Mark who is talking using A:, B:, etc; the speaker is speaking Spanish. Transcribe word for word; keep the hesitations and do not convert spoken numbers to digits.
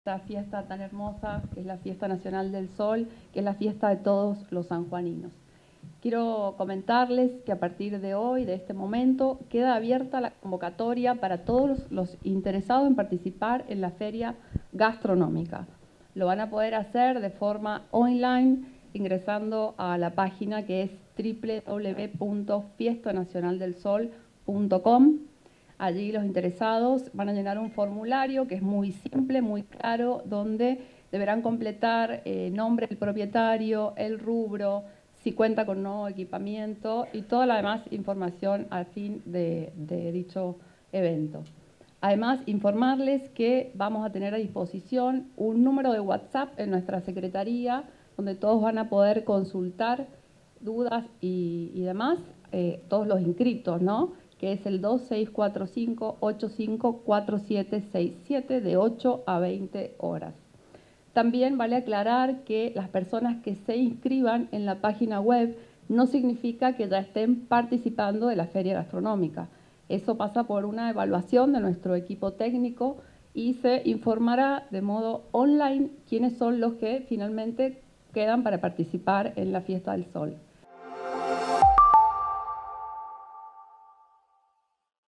A: esta fiesta tan hermosa, que es la Fiesta Nacional del Sol, que es la fiesta de todos los sanjuaninos. Quiero comentarles que a partir de hoy, de este momento, queda abierta la convocatoria para todos los interesados en participar en la feria gastronómica. Lo van a poder hacer de forma online ingresando a la página que es doble u doble u doble u punto fiesta nacional del sol punto com. Allí los interesados van a llenar un formulario que es muy simple, muy claro, donde deberán completar eh, nombre del propietario, el rubro, si cuenta con nuevo equipamiento y toda la demás información al fin de, de dicho evento. Además, informarles que vamos a tener a disposición un número de WhatsApp en nuestra secretaría, donde todos van a poder consultar dudas y, y demás, eh, todos los inscritos, ¿no?, que es el dos seis cuatro cinco, ocho cinco cuatro siete seis siete de ocho a veinte horas. También vale aclarar que las personas que se inscriban en la página web no significa que ya estén participando de la feria gastronómica. Eso pasa por una evaluación de nuestro equipo técnico y se informará de modo online quiénes son los que finalmente quedan para participar en la Fiesta del Sol.